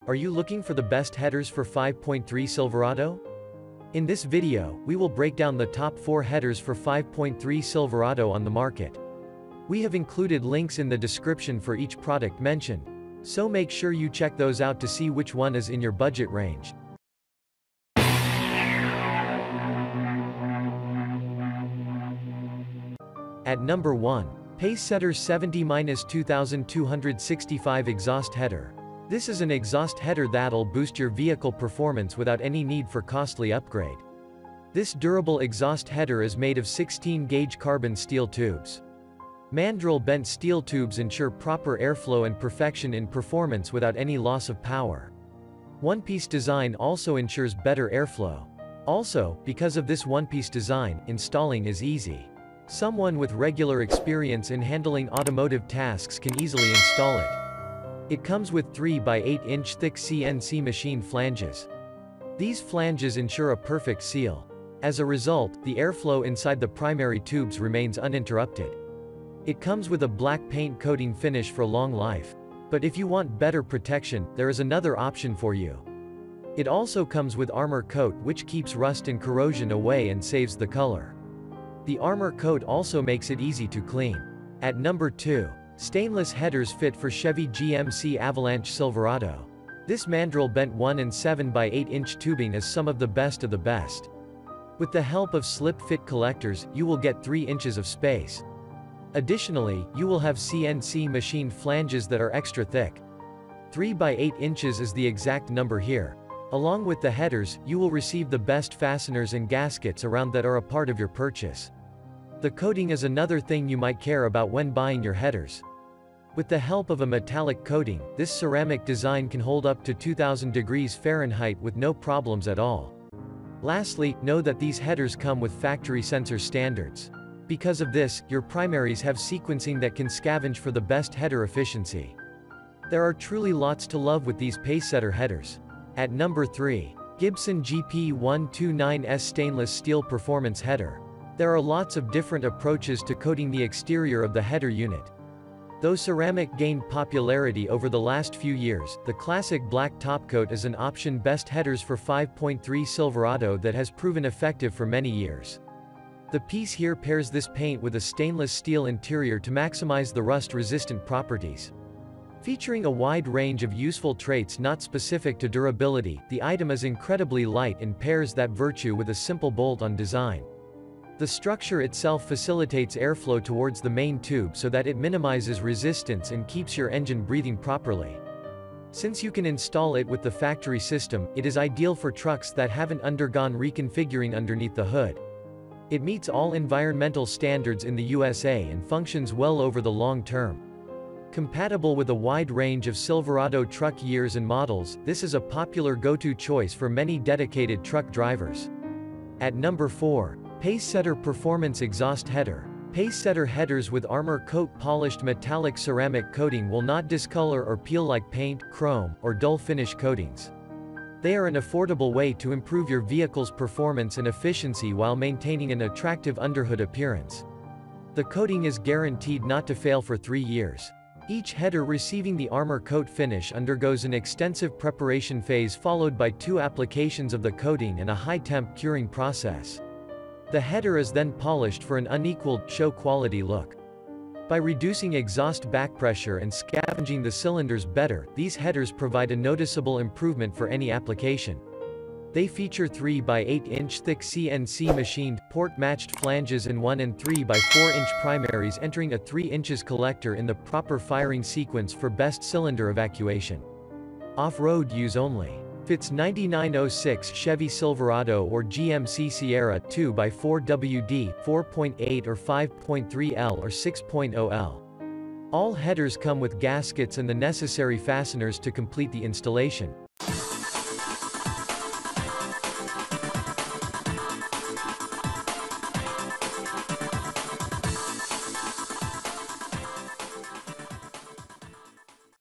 Are you looking for the best headers for 5.3 Silverado? In this video, we will break down the top 4 headers for 5.3 Silverado on the market. We have included links in the description for each product mentioned, so make sure you check those out to see which one is in your budget range. At number 1. Pacesetter 70-2265 Exhaust Header. This is an exhaust header that'll boost your vehicle performance without any need for costly upgrade. This durable exhaust header is made of 16-gauge carbon steel tubes. Mandrel bent steel tubes ensure proper airflow and perfection in performance without any loss of power. One-piece design also ensures better airflow. Also, because of this one-piece design, installing is easy. Someone with regular experience in handling automotive tasks can easily install it. It comes with 3 by 8 inch thick CNC machined flanges. These flanges ensure a perfect seal. As a result, the airflow inside the primary tubes remains uninterrupted. It comes with a black paint coating finish for long life. But if you want better protection, there is another option for you. It also comes with armor coat, which keeps rust and corrosion away and saves the color. The armor coat also makes it easy to clean. At number 2. Stainless headers fit for Chevy GMC Avalanche Silverado. This mandrel bent 1 and 7 by 8 inch tubing is some of the best of the best. With the help of slip-fit collectors, you will get 3 inches of space. Additionally, you will have CNC machined flanges that are extra thick. 3 by 8 inches is the exact number here. Along with the headers, you will receive the best fasteners and gaskets around that are a part of your purchase. The coating is another thing you might care about when buying your headers. With the help of a metallic coating, this ceramic design can hold up to 2000 degrees Fahrenheit with no problems at all. Lastly, know that these headers come with factory sensor standards. Because of this, your primaries have sequencing that can scavenge for the best header efficiency. There are truly lots to love with these Pacesetter headers. At number 3. Gibson GP129S Stainless Steel Performance Header. There are lots of different approaches to coating the exterior of the header unit. Though ceramic gained popularity over the last few years, the classic black topcoat is an option. Best headers for 5.3 Silverado that has proven effective for many years. The piece here pairs this paint with a stainless steel interior to maximize the rust-resistant properties. Featuring a wide range of useful traits not specific to durability, the item is incredibly light and pairs that virtue with a simple bolt-on design. The structure itself facilitates airflow towards the main tube so that it minimizes resistance and keeps your engine breathing properly. Since you can install it with the factory system, it is ideal for trucks that haven't undergone reconfiguring underneath the hood. It meets all environmental standards in the USA and functions well over the long term. Compatible with a wide range of Silverado truck years and models, this is a popular go-to choice for many dedicated truck drivers. At number 4. Pacesetter Performance Exhaust Header. Pacesetter headers with armor coat polished metallic ceramic coating will not discolor or peel like paint, chrome, or dull finish coatings. They are an affordable way to improve your vehicle's performance and efficiency while maintaining an attractive underhood appearance. The coating is guaranteed not to fail for 3 years. Each header receiving the armor coat finish undergoes an extensive preparation phase followed by 2 applications of the coating and a high-temp curing process. The header is then polished for an unequaled, show-quality look. By reducing exhaust back pressure and scavenging the cylinders better, these headers provide a noticeable improvement for any application. They feature 3 by 8 inch thick CNC machined, port-matched flanges and 1 and 3 by 4 inch primaries entering a 3 inches collector in the proper firing sequence for best cylinder evacuation. Off-road use only. Fits 9906 Chevy Silverado or GMC Sierra 2 by 4 WD, 4.8 or 5.3 L or 6.0 L. All headers come with gaskets and the necessary fasteners to complete the installation.